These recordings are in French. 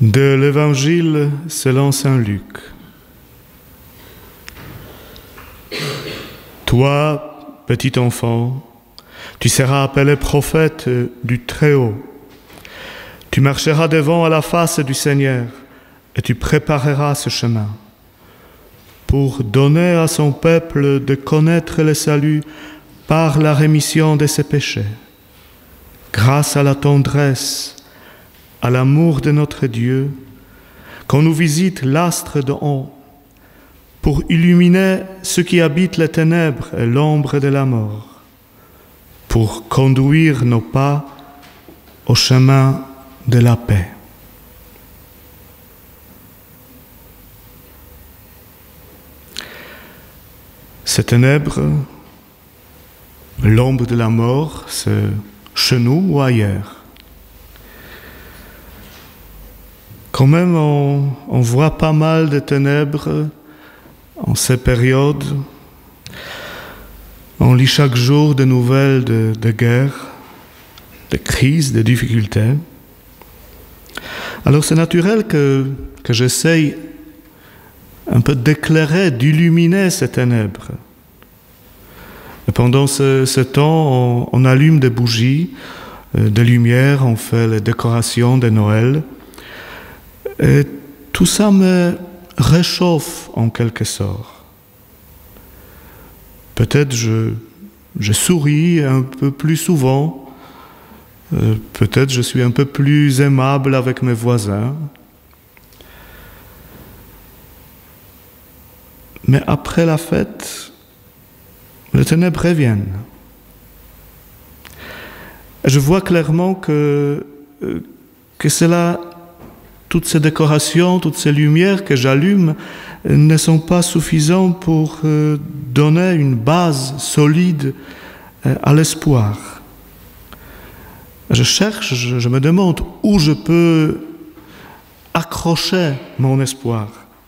De l'Évangile selon saint Luc. Toi, petit enfant, tu seras appelé prophète du Très-Haut. Tu marcheras devant à la face du Seigneur et tu prépareras ce chemin pour donner à son peuple de connaître le salut par la rémission de ses péchés, grâce à la tendresse, à l'amour de notre Dieu, qu'on nous visite l'astre de haut, pour illuminer ceux qui habitent les ténèbres et l'ombre de la mort, pour conduire nos pas au chemin de la paix. Ces ténèbres, l'ombre de la mort, c'est chez nous ou ailleurs. Quand même, on voit pas mal de ténèbres en ces périodes. On lit chaque jour des nouvelles de guerre, de crises, de difficultés. Alors c'est naturel que j'essaye un peu d'éclairer, d'illuminer ces ténèbres. Et pendant ce temps, on allume des bougies, des lumières, on fait les décorations de Noël. Et tout ça me réchauffe en quelque sorte. Peut-être je souris un peu plus souvent, peut-être je suis un peu plus aimable avec mes voisins. Mais après la fête, les ténèbres reviennent. Et je vois clairement que cela, toutes ces décorations, toutes ces lumières que j'allume ne sont pas suffisantes pour donner une base solide à l'espoir. Je cherche, je me demande où je peux accrocher mon espoir.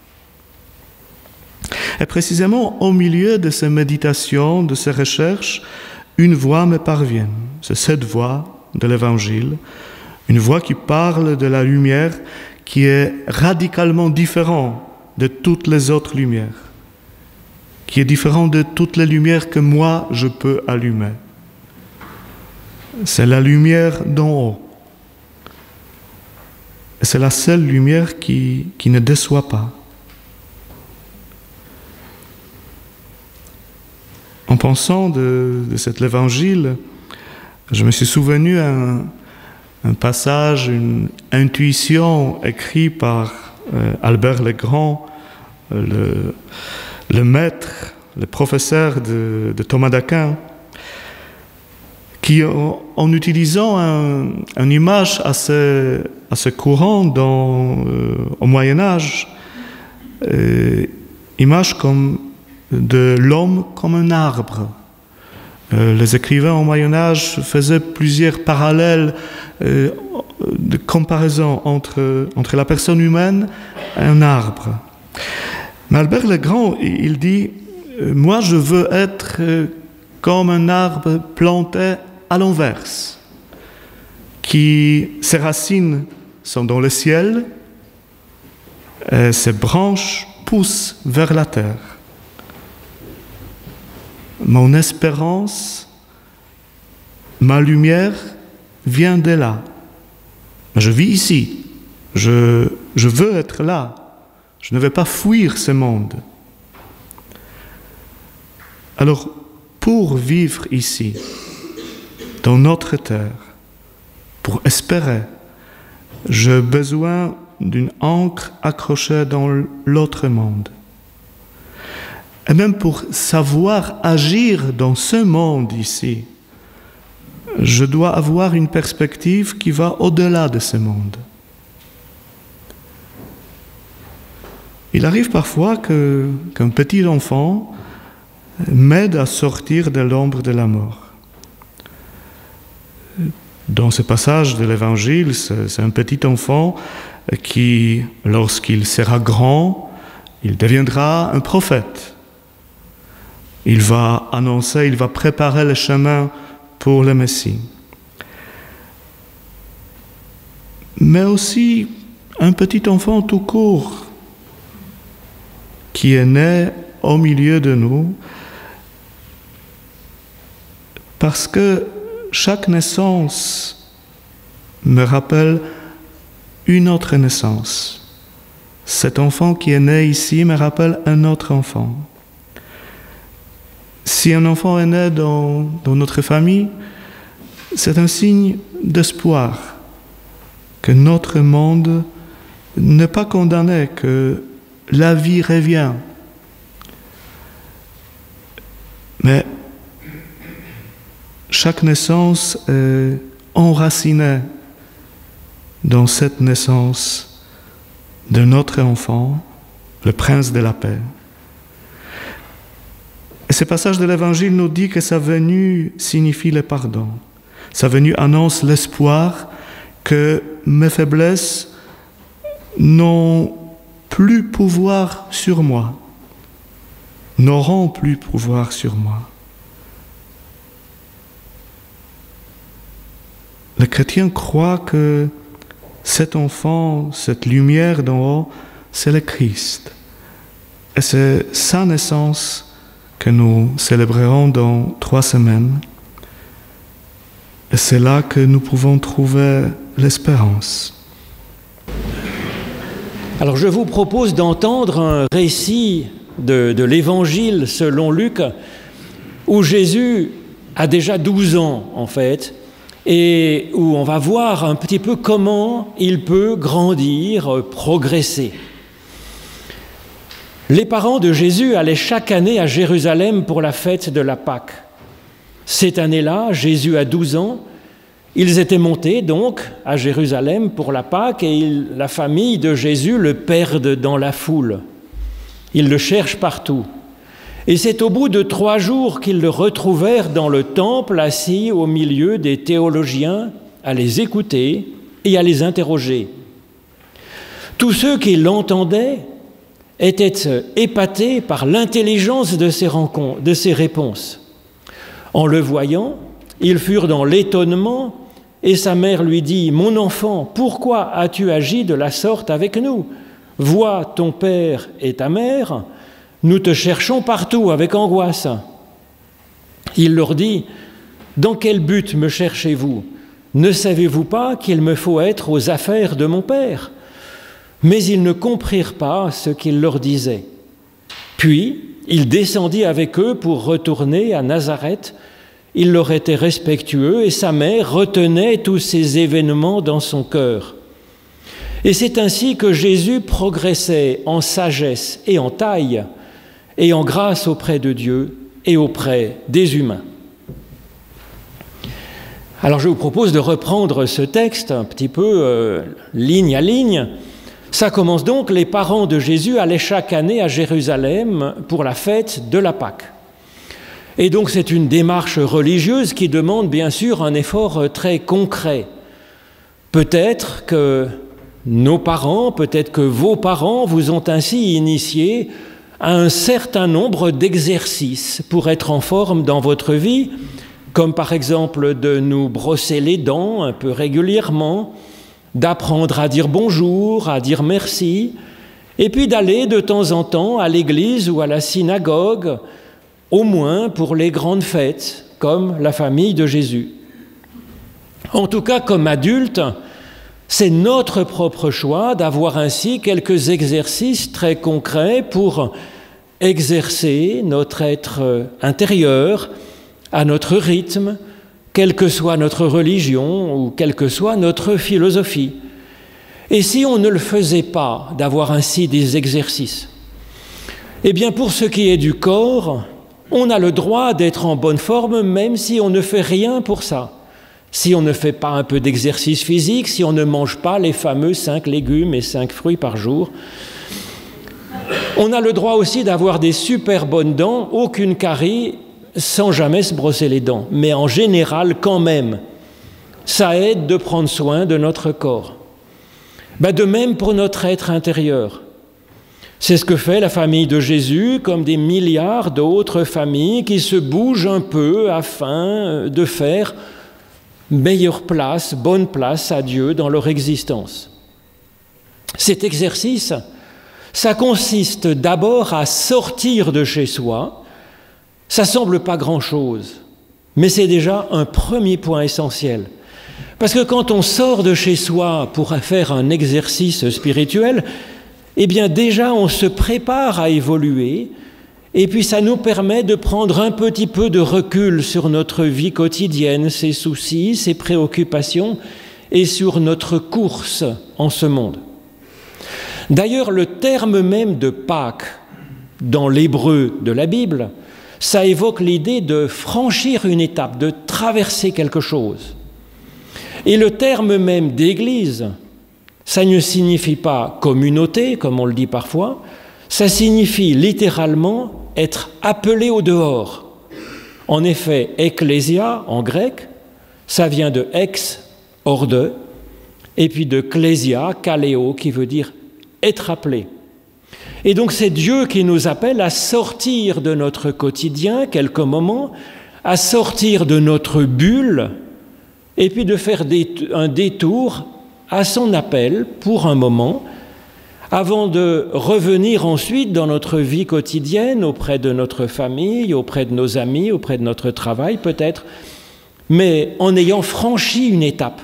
Et précisément au milieu de ces méditations, de ces recherches, une voix me parvient. C'est cette voix de l'Évangile, une voix qui parle de la lumière qui est radicalement différente de toutes les autres lumières, qui est différente de toutes les lumières que moi je peux allumer. C'est la lumière d'en haut. Et c'est la seule lumière qui ne déçoit pas. En pensant de cet évangile, je me suis souvenu un passage, une intuition écrite par Albert le Grand, le maître, le professeur de Thomas d'Aquin, qui, en utilisant une image assez courante au Moyen-Âge, image comme de l'homme comme un arbre. Les écrivains au Moyen-Âge faisaient plusieurs parallèles de comparaison entre la personne humaine et un arbre. Mais Albert le Grand, il dit « Moi, je veux être comme un arbre planté à l'inverse, qui ses racines sont dans le ciel et ses branches poussent vers la terre. Mon espérance, ma lumière vient de là. Je vis ici. Je veux être là. Je ne vais pas fuir ce monde. Alors, pour vivre ici, dans notre terre, pour espérer, j'ai besoin d'une ancre accrochée dans l'autre monde. Et même pour savoir agir dans ce monde ici, je dois avoir une perspective qui va au-delà de ce monde. Il arrive parfois qu'un petit enfant m'aide à sortir de l'ombre de la mort. Dans ce passage de l'Évangile, c'est un petit enfant qui, lorsqu'il sera grand, il deviendra un prophète. Il va annoncer, il va préparer le chemin pour le Messie. Mais aussi, un petit enfant tout court qui est né au milieu de nous, parce que chaque naissance me rappelle une autre naissance. Cet enfant qui est né ici me rappelle un autre enfant. Si un enfant est né dans notre famille, c'est un signe d'espoir que notre monde n'est pas condamné, que la vie revient. Mais chaque naissance est enracinée dans cette naissance de notre enfant, le prince de la paix. Et ce passage de l'Évangile nous dit que sa venue signifie le pardon. Sa venue annonce l'espoir que mes faiblesses n'ont plus pouvoir sur moi, n'auront plus pouvoir sur moi. Le chrétien croit que cet enfant, cette lumière d'en haut, c'est le Christ. Et c'est sa naissance que nous célébrerons dans 3 semaines. Et c'est là que nous pouvons trouver l'espérance. Alors je vous propose d'entendre un récit de l'Évangile selon Luc, où Jésus a déjà 12 ans en fait, et où on va voir un petit peu comment il peut grandir, progresser. Les parents de Jésus allaient chaque année à Jérusalem pour la fête de la Pâque. Cette année-là, Jésus a 12 ans, ils étaient montés donc à Jérusalem pour la Pâque et la famille de Jésus le perdent dans la foule. Ils le cherchent partout. Et c'est au bout de 3 jours qu'ils le retrouvèrent dans le temple, assis au milieu des théologiens, à les écouter et à les interroger. Tous ceux qui l'entendaient étaient épatés par l'intelligence de ses réponses. En le voyant, ils furent dans l'étonnement et sa mère lui dit « Mon enfant, pourquoi as-tu agi de la sorte avec nous ? Vois ton père et ta mère, nous te cherchons partout avec angoisse. » Il leur dit « Dans quel but me cherchez-vous ? Ne savez-vous pas qu'il me faut être aux affaires de mon père ?» Mais ils ne comprirent pas ce qu'il leur disait. Puis, il descendit avec eux pour retourner à Nazareth. Il leur était respectueux et sa mère retenait tous ces événements dans son cœur. Et c'est ainsi que Jésus progressait en sagesse et en taille et en grâce auprès de Dieu et auprès des humains. Alors je vous propose de reprendre ce texte un petit peu ligne à ligne. Ça commence donc, les parents de Jésus allaient chaque année à Jérusalem pour la fête de la Pâque. Et donc c'est une démarche religieuse qui demande bien sûr un effort très concret. Peut-être que nos parents, peut-être que vos parents vous ont ainsi initié à un certain nombre d'exercices pour être en forme dans votre vie, comme par exemple de nous brosser les dents un peu régulièrement, d'apprendre à dire bonjour, à dire merci, et puis d'aller de temps en temps à l'église ou à la synagogue, au moins pour les grandes fêtes, comme la famille de Jésus. En tout cas, comme adultes, c'est notre propre choix d'avoir ainsi quelques exercices très concrets pour exercer notre être intérieur à notre rythme, quelle que soit notre religion ou quelle que soit notre philosophie. Et si on ne le faisait pas, d'avoir ainsi des exercices, eh bien pour ce qui est du corps, on a le droit d'être en bonne forme même si on ne fait rien pour ça. Si on ne fait pas un peu d'exercice physique, si on ne mange pas les fameux 5 légumes et 5 fruits par jour. On a le droit aussi d'avoir des super bonnes dents, aucune carie, sans jamais se brosser les dents. Mais en général, quand même, ça aide de prendre soin de notre corps. De même pour notre être intérieur. C'est ce que fait la famille de Jésus, comme des milliards d'autres familles qui se bougent un peu afin de faire meilleure place, bonne place à Dieu dans leur existence. Cet exercice, ça consiste d'abord à sortir de chez soi. Ça semble pas grand-chose, mais c'est déjà un premier point essentiel. Parce que quand on sort de chez soi pour faire un exercice spirituel, eh bien déjà on se prépare à évoluer, et puis ça nous permet de prendre un petit peu de recul sur notre vie quotidienne, ses soucis, ses préoccupations, et sur notre course en ce monde. D'ailleurs, le terme même de Pâques, dans l'hébreu de la Bible, ça évoque l'idée de franchir une étape, de traverser quelque chose. Et le terme même d'Église, ça ne signifie pas communauté, comme on le dit parfois, ça signifie littéralement être appelé au dehors. En effet, ecclésia, en grec, ça vient de ex, hors de, et puis de klésia, kaléo, qui veut dire être appelé. Et donc c'est Dieu qui nous appelle à sortir de notre quotidien, quelques moments, à sortir de notre bulle, et puis de faire un détour à son appel pour un moment, avant de revenir ensuite dans notre vie quotidienne, auprès de notre famille, auprès de nos amis, auprès de notre travail peut-être, mais en ayant franchi une étape.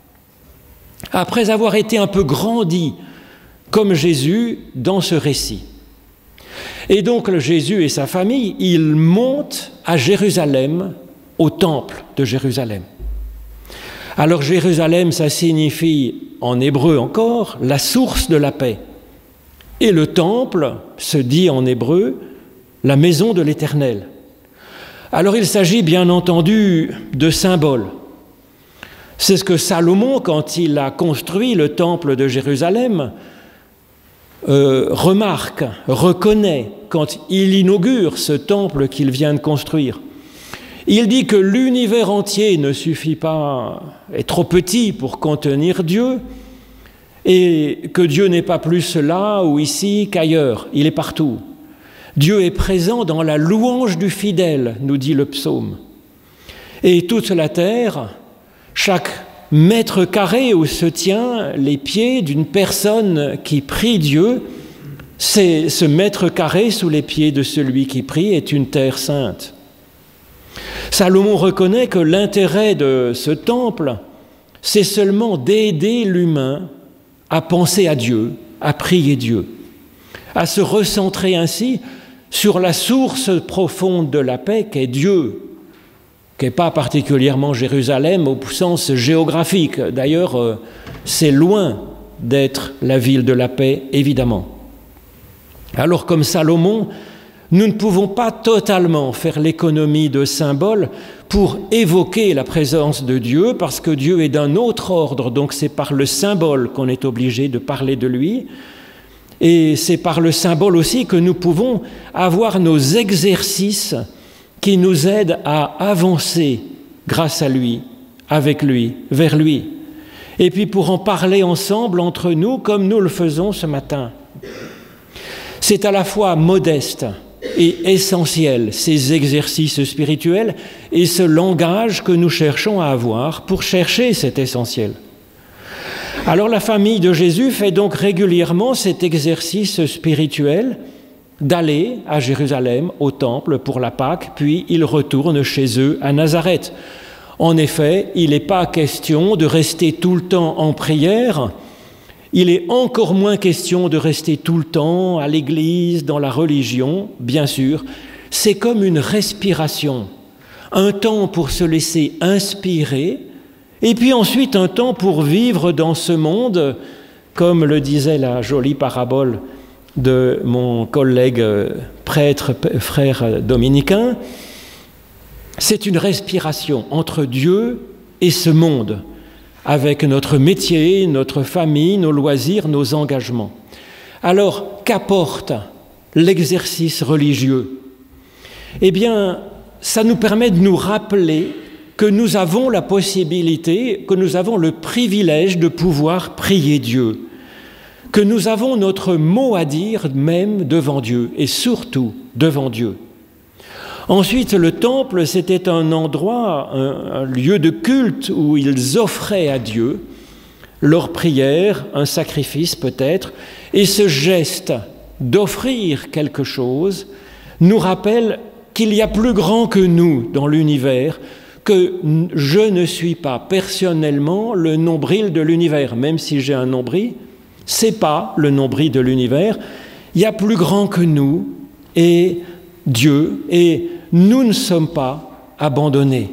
Après avoir été un peu grandi, comme Jésus dans ce récit. Et donc Jésus et sa famille, ils montent à Jérusalem, au temple de Jérusalem. Alors Jérusalem, ça signifie, en hébreu encore, la source de la paix. Et le temple se dit en hébreu, la maison de l'Éternel. Alors il s'agit bien entendu de symboles. C'est ce que Salomon, quand il a construit le temple de Jérusalem, remarque, reconnaît quand il inaugure ce temple qu'il vient de construire. Il dit que l'univers entier ne suffit pas, est trop petit pour contenir Dieu, et que Dieu n'est pas plus là ou ici qu'ailleurs, il est partout. Dieu est présent dans la louange du fidèle, nous dit le psaume. Et toute la terre, chaque mètre carré où se tient les pieds d'une personne qui prie Dieu, c'est ce mètre carré sous les pieds de celui qui prie est une terre sainte. Salomon reconnaît que l'intérêt de ce temple, c'est seulement d'aider l'humain à penser à Dieu, à prier Dieu, à se recentrer ainsi sur la source profonde de la paix qu'est Dieu, qui n'est pas particulièrement Jérusalem au sens géographique. D'ailleurs, c'est loin d'être la ville de la paix, évidemment. Alors, comme Salomon, nous ne pouvons pas totalement faire l'économie de symboles pour évoquer la présence de Dieu, parce que Dieu est d'un autre ordre, donc c'est par le symbole qu'on est obligé de parler de lui. Et c'est par le symbole aussi que nous pouvons avoir nos exercices qui nous aident à avancer grâce à lui, avec lui, vers lui. Et puis pour en parler ensemble entre nous, comme nous le faisons ce matin. C'est à la fois modeste et essentiel, ces exercices spirituels et ce langage que nous cherchons à avoir pour chercher cet essentiel. Alors la famille de Jésus fait donc régulièrement cet exercice spirituel d'aller à Jérusalem, au temple pour la Pâque, puis ils retournent chez eux à Nazareth. En effet, il n'est pas question de rester tout le temps en prière, il est encore moins question de rester tout le temps à l'église, dans la religion, bien sûr. C'est comme une respiration, un temps pour se laisser inspirer, et puis ensuite un temps pour vivre dans ce monde, comme le disait la jolie parabole de mon collègue prêtre, frère dominicain. C'est une respiration entre Dieu et ce monde, avec notre métier, notre famille, nos loisirs, nos engagements. Alors, qu'apporte l'exercice religieux? Eh bien, ça nous permet de nous rappeler que nous avons la possibilité, que nous avons le privilège de pouvoir prier Dieu, que nous avons notre mot à dire même devant Dieu, et surtout devant Dieu. Ensuite, le temple, c'était un endroit, un lieu de culte où ils offraient à Dieu leur prière, un sacrifice peut-être, et ce geste d'offrir quelque chose nous rappelle qu'il y a plus grand que nous dans l'univers, que je ne suis pas personnellement le nombril de l'univers. Même si j'ai un nombril, ce n'est pas le nombril de l'univers. Il y a plus grand que nous et Dieu, et nous ne sommes pas abandonnés.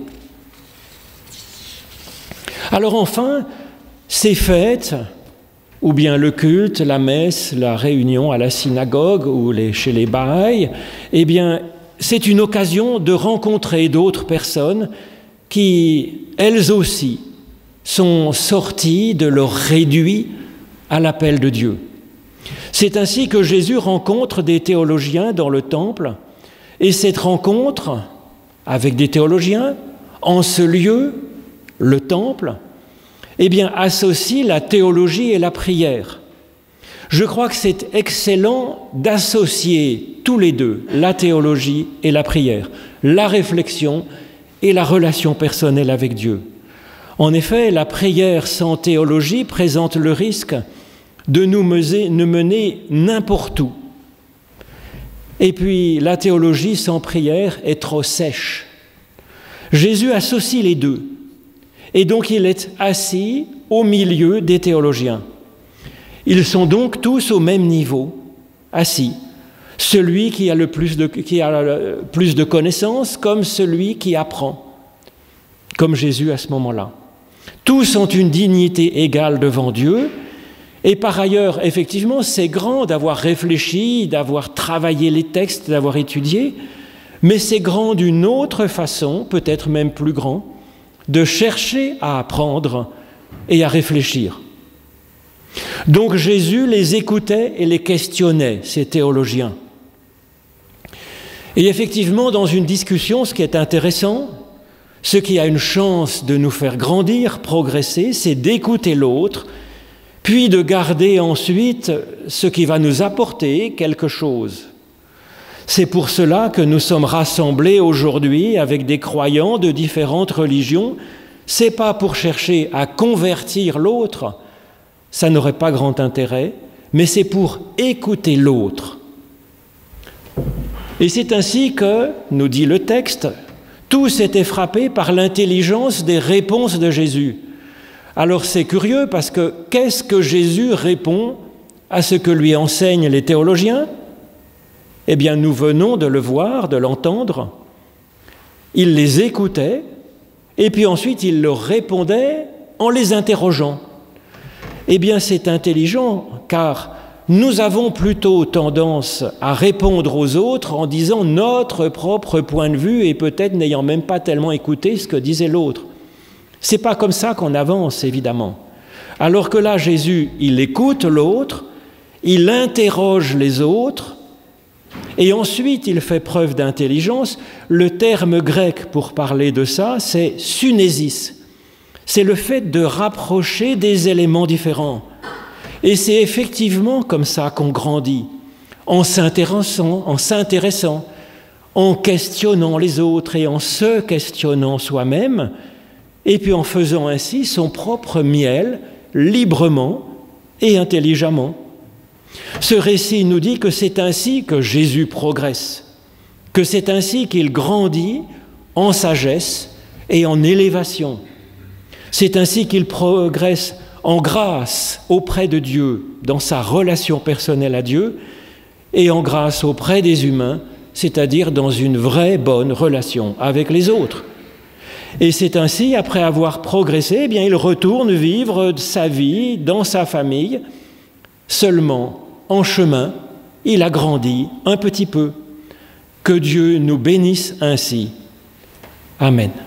Alors enfin, ces fêtes, ou bien le culte, la messe, la réunion à la synagogue ou chez les Bahaïs, eh bien, c'est une occasion de rencontrer d'autres personnes qui, elles aussi, sont sorties de leur réduit à l'appel de Dieu. C'est ainsi que Jésus rencontre des théologiens dans le temple, et cette rencontre avec des théologiens, en ce lieu, le temple, eh bien, associe la théologie et la prière. Je crois que c'est excellent d'associer tous les deux, la théologie et la prière, la réflexion et la relation personnelle avec Dieu. En effet, la prière sans théologie présente le risque de nous mener n'importe où. Et puis, la théologie sans prière est trop sèche. Jésus associe les deux. Et donc, il est assis au milieu des théologiens. Ils sont donc tous au même niveau, assis. Celui qui a le plus de connaissances comme celui qui apprend, comme Jésus à ce moment-là. Tous ont une dignité égale devant Dieu. Et par ailleurs, effectivement, c'est grand d'avoir réfléchi, d'avoir travaillé les textes, d'avoir étudié, mais c'est grand d'une autre façon, peut-être même plus grand, de chercher à apprendre et à réfléchir. Donc Jésus les écoutait et les questionnait, ces théologiens. Et effectivement, dans une discussion, ce qui est intéressant, ce qui a une chance de nous faire grandir, progresser, c'est d'écouter l'autre, puis de garder ensuite ce qui va nous apporter quelque chose. C'est pour cela que nous sommes rassemblés aujourd'hui avec des croyants de différentes religions. Ce n'est pas pour chercher à convertir l'autre, ça n'aurait pas grand intérêt, mais c'est pour écouter l'autre. Et c'est ainsi que, nous dit le texte, tous étaient frappés par l'intelligence des réponses de Jésus. Alors c'est curieux parce que qu'est-ce que Jésus répond à ce que lui enseignent les théologiens ? Eh bien, nous venons de le voir, de l'entendre. Il les écoutait et puis ensuite il leur répondait en les interrogeant. Eh bien, c'est intelligent car nous avons plutôt tendance à répondre aux autres en disant notre propre point de vue et peut-être n'ayant même pas tellement écouté ce que disait l'autre. C'est pas comme ça qu'on avance, évidemment. Alors que là, Jésus, il écoute l'autre, il interroge les autres, et ensuite il fait preuve d'intelligence. Le terme grec pour parler de ça, c'est synésis. C'est le fait de rapprocher des éléments différents. Et c'est effectivement comme ça qu'on grandit, en s'intéressant, en questionnant les autres et en se questionnant soi-même, et puis en faisant ainsi son propre miel, librement et intelligemment. Ce récit nous dit que c'est ainsi que Jésus progresse, que c'est ainsi qu'il grandit en sagesse et en élévation. C'est ainsi qu'il progresse en grâce auprès de Dieu, dans sa relation personnelle à Dieu, et en grâce auprès des humains, c'est-à-dire dans une vraie bonne relation avec les autres. Et c'est ainsi, après avoir progressé, eh bien, il retourne vivre sa vie dans sa famille. Seulement, en chemin, il a grandi un petit peu. Que Dieu nous bénisse ainsi. Amen.